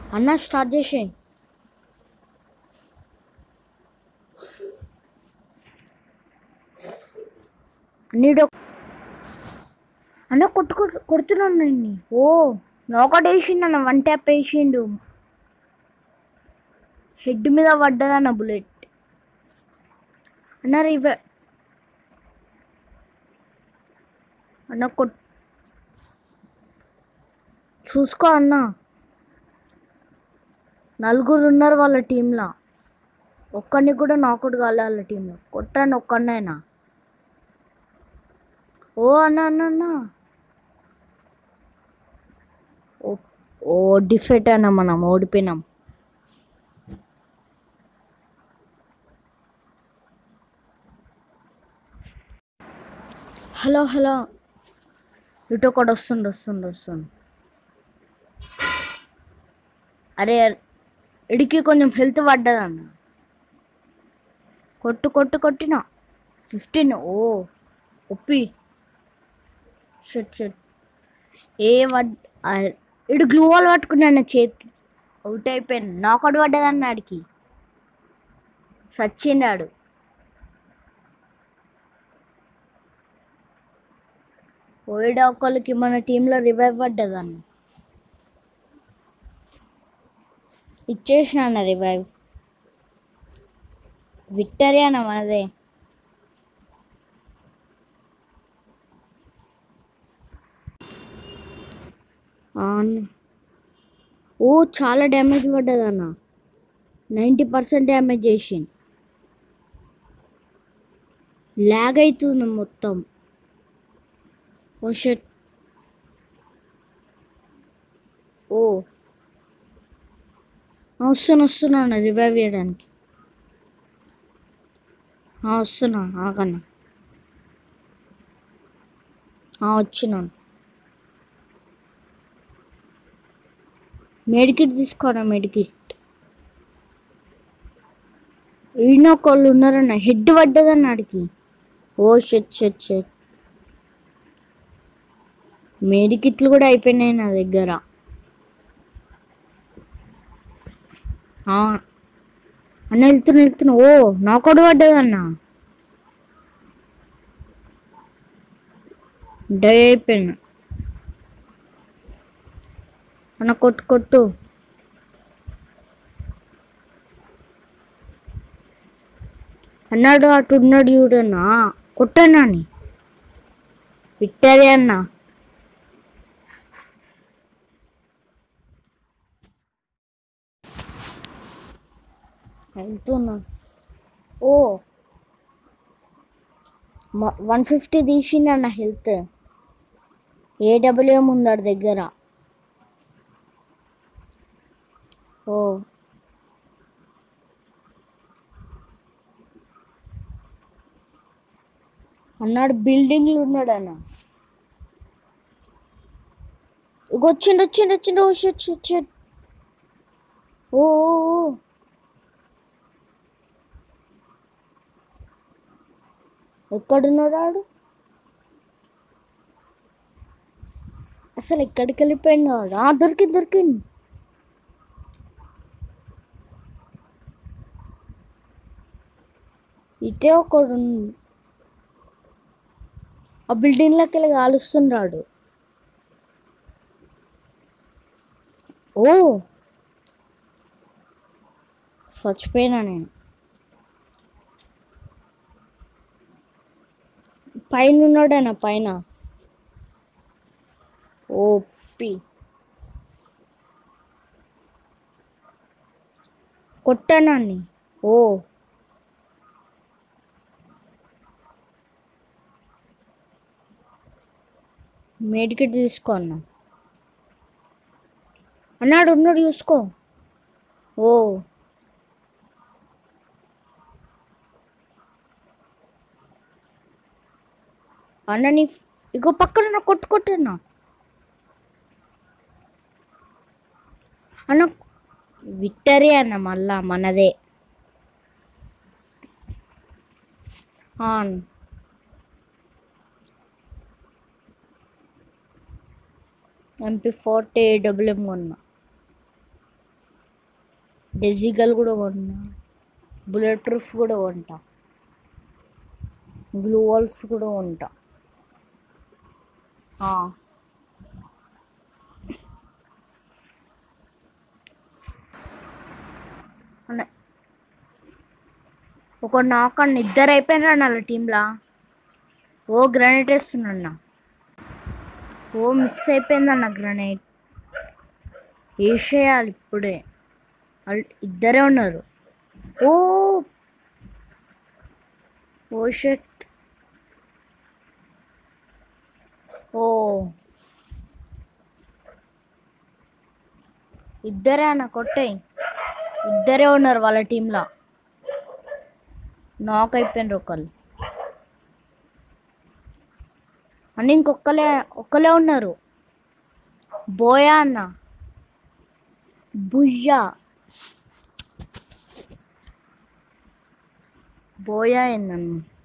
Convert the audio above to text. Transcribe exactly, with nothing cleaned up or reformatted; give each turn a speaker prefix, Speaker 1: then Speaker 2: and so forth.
Speaker 1: అన్న స్టార్ట్ చేసి నీడు అన్న కొట్టు కొట్టు కొడుతున్నాను నేను. ఓ నాకౌట్ వేసిండు అన్న, వన్ ట్యాప్ వేసిండు, హెడ్ మీద పడ్డదన్న బుల్లెట్. అన్న రివే అన్న కొట్ చూసుకో అన్న, నలుగురు ఉన్నారు వాళ్ళ టీంలో, ఒక్కడిని కూడా నాకౌట్ కాలే వాళ్ళ టీంలో. కొట్టాను ఒక్కడినైనా. ఓ అన్న అన్న అన్న ఓ ఓ డిఫెక్ట్ అన్న, మనం ఓడిపోయినాం. హలో హలో ఇటు ఒకటి వస్తుండు వస్తుండు వస్తుండు. అరే ఇడికి కొంచెం హెల్త్ పడ్డదన్న. కొట్టు కొట్టు కొట్టిన ఫిఫ్టీన్. ఓ ఒప్పి షట్ షట్ ఏ వడ్ ఇడు గ్లూ వాల్ పట్టుకున్నాను చేతి, అవుట్ అయిపోయాను. నాకౌట్ పడ్డదన్న, ఆడికి సచ్చిండాడు. ఓయిడా ఒకళ్ళకి మన టీంలో రివైవ్ పడ్డదన్న, ఇచ్చేసిన అన్న రివైవ్. విక్టరీ అన్న మనదే. ఓ చాలా డ్యామేజ్ పడ్డదన్న, నైంటీ పర్సెంట్ డ్యామేజ్ చేసింది. ల్యాగ్ అవుతుంది మొత్తం. ఓ షట్. ఓ వస్తున్నా వస్తున్నా అన్న రివైవ్ చేయడానికి. వస్తున్నా ఆగన్నా, వచ్చినాను. మెడికిట్ తీసుకోరా, మెడికిట్. ఈయన ఒకళ్ళు ఉన్నారన్న, హెడ్ పడ్డదన్న ఆడికి. ఓ షెట్ షెట్ షెట్. మెడికిట్లు కూడా అయిపోయినాయి నా దగ్గర. అన్న వెళ్తున్నా వెళ్తున్నా. ఓ నాకౌట్ పడ్డదన్న, డై అయిపోయినా అన్న. కొట్టు కొట్టు అన్నాడు, అటు ఉన్నాడు చూడన్నా. కొట్టన్నా అని విక్టరీ అన్న. వెళ్తున్నా. ఓ వన్ ఫిఫ్టీ తీసిండన్న హెల్త్. ఏడబ్ల్యూఎం ఉందాడు దగ్గర. ఓ అన్నాడు బిల్డింగ్లు ఉన్నాడు అన్న. ఇక వచ్చిండు వచ్చిండు వచ్చిండు. ఓ షట్ షట్ షట్. ఓ ఎక్కడున్నాడు ఆడు, అసలు ఎక్కడికి వెళ్ళిపోయిండు వాడు. దొరికింది దొరికింది. ఇటే ఒకడు ఆ బిల్డింగ్లోకి వెళ్ళి కాలుస్తున్నాడు. ఓ చచ్చిపోయినా నేను. పైన ఉన్నాడన్న, పైన. ఓపి కొట్టానని. ఓ మెడికిట్ తీసుకో అన్న. అన్నాడు ఉన్నాడు చూసుకో. ఓ అన్న నీ ఇగో పక్కన కొట్టు కొట్టన్నా అన్న. విక్టరీ అన్న, మళ్ళా మనదే. ఎంపీ ఫార్టీ డబ్ల్యూఎం కొన్నా. డెజిగల్ కూడా కొంటా, బుల్లెట్ ప్రూఫ్ కూడా కొంటా, గ్లూ వాల్స్ కూడా కొంటా. ఆ, అన్న- ఒక నాక్ అన్న ఇద్దరు అయిపోయినారు వాళ్ళ టీంలా. ఓ గ్రానైట్ వేస్తున్నా. ఓ మిస్ అయిపోయిందన్న గ్రానైట్. వేసేయాలి ఇప్పుడే. వాళ్ళు ఇద్దరే ఉన్నారు. ఓ ఓ షట్. ఓ ఇద్దరే అన్న కొట్టే. ఇద్దరే ఉన్నారు వాళ్ళ టీంలో. నాక్ అయిపోయినారు ఒకళ్ళు అని, ఇంకొక్కలే ఒక్కలే ఉన్నారు. బోయా అన్న, బుయ్యా బోయా ఏందన్న.